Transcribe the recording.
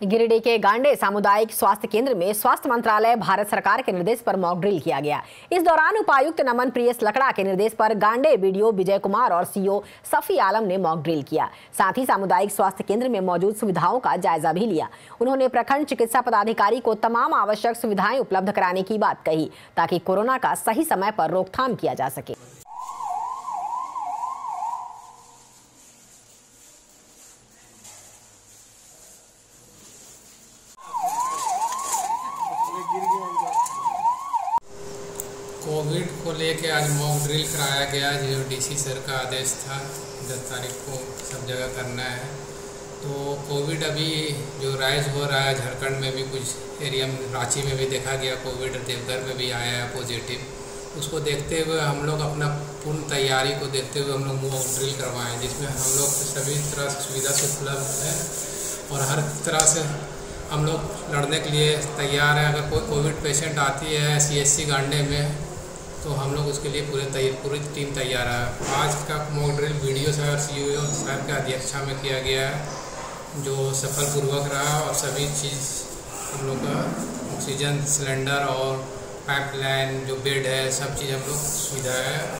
गिरिडीह के गांडे सामुदायिक स्वास्थ्य केंद्र में स्वास्थ्य मंत्रालय भारत सरकार के निर्देश पर मॉक ड्रिल किया गया। इस दौरान उपायुक्त नमन प्रियस लकड़ा के निर्देश पर गांडे बीडीओ विजय कुमार और सीओ सफी आलम ने मॉक ड्रिल किया। साथ ही सामुदायिक स्वास्थ्य केंद्र में मौजूद सुविधाओं का जायजा भी लिया। उन्होंने प्रखंड चिकित्सा पदाधिकारी को तमाम आवश्यक सुविधाएं उपलब्ध कराने की बात कही ताकि कोरोना का सही समय पर रोकथाम किया जा सके। कोविड को लेके आज मॉक ड्रिल कराया गया, जो डीसी सर का आदेश था 10 तारीख को सब जगह करना है। तो कोविड अभी जो राइज हो रहा है झारखंड में भी, कुछ एरिया में, रांची में भी देखा गया कोविड, देवघर में भी आया है पॉजिटिव। उसको देखते हुए हम लोग अपना पूर्ण तैयारी को देखते हुए हम लोग मॉक ड्रिल करवाएं, जिसमें हम लोग सभी तरह से सुविधा से उपलब्ध है और हर तरह से हम लोग लड़ने के लिए तैयार हैं। अगर कोई कोविड पेशेंट आती है CHC गांडे में तो हम लोग उसके लिए पूरी टीम तैयार है। आज का मॉक ड्रिल वीडियो साहब और CEO साहब के अध्यक्षता में किया गया है, जो सफलपूर्वक रहा और सभी चीज़ हम लोग का ऑक्सीजन सिलेंडर और पाइपलाइन जो बेड है सब चीज़ हम लोग सुविधा है